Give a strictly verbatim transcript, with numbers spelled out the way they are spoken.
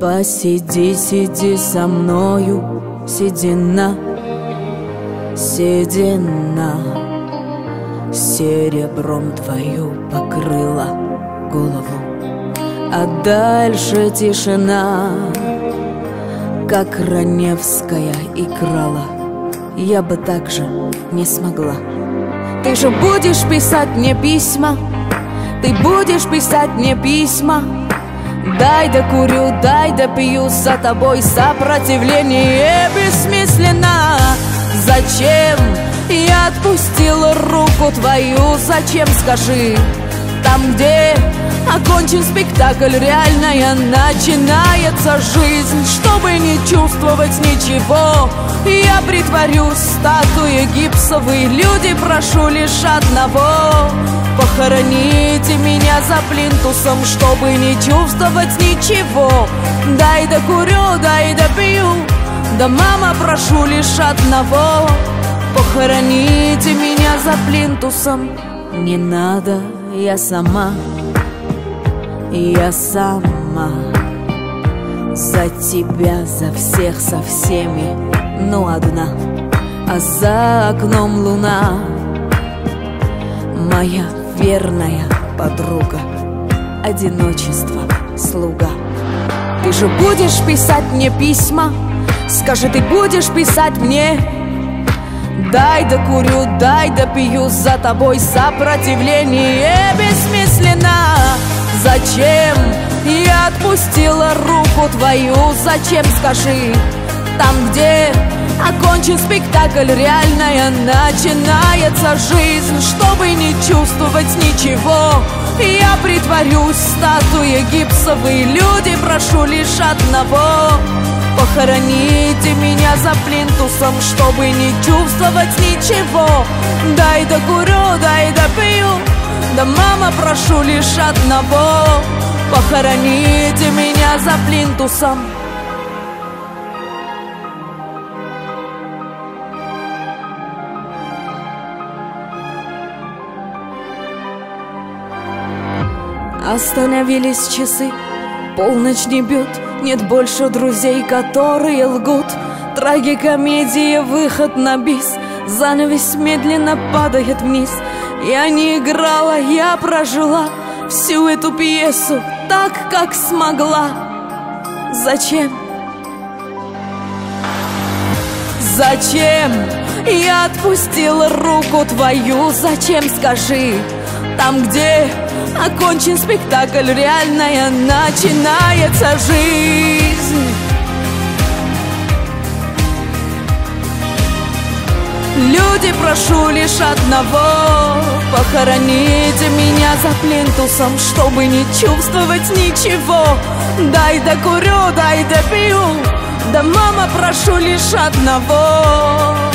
Посиди, сиди со мною, седина, седина, серебром твою покрыла голову, а дальше тишина, как Раневская играла, я бы так же не смогла. Ты же будешь писать мне письма, ты будешь писать мне письма. Дай да курю, дай да пью, за тобой сопротивление бессмысленно. Зачем я отпустила руку твою, зачем, скажи? Там, где окончен спектакль, реальная начинается жизнь. Чтобы не чувствовать ничего, я притворюсь статуей гипсовой. Люди, прошу лишь одного: похороните меня за плинтусом, чтобы не чувствовать ничего. Дай да курю, дай да пью, да, мама, прошу лишь одного: похороните меня за плинтусом. Не надо, я сама, я сама, за тебя, за всех, со всеми, но одна. А за окном луна, моя верная подруга, одиночество, слуга. Ты же будешь писать мне письма, скажи, ты будешь писать мне? Дай да курю, дай да пью, за тобой сопротивление бессмысленно. Зачем я отпустила руку твою, зачем, скажи? Там, где окончен спектакль, реальная начинается жизнь. Чтобы не чувствовать ничего, я притворюсь статуей гипсовой. Люди, прошу лишь одного: похороните меня за плинтусом, чтобы не чувствовать ничего. Дай да курю, дай да пью, да, мама, прошу лишь одного: похороните меня за плинтусом. Остановились часы, полночь не бьет, нет больше друзей, которые лгут. Трагикомедия, выход на бис, занавес медленно падает вниз. Я не играла, я прожила всю эту пьесу так, как смогла. Зачем? Зачем я отпустила руку твою, зачем, скажи? Там, где окончен спектакль, реальная начинается жизнь. Люди, прошу лишь одного: похороните меня за плинтусом, чтобы не чувствовать ничего. Дай да курю, дай да пью, да, мама, прошу лишь одного: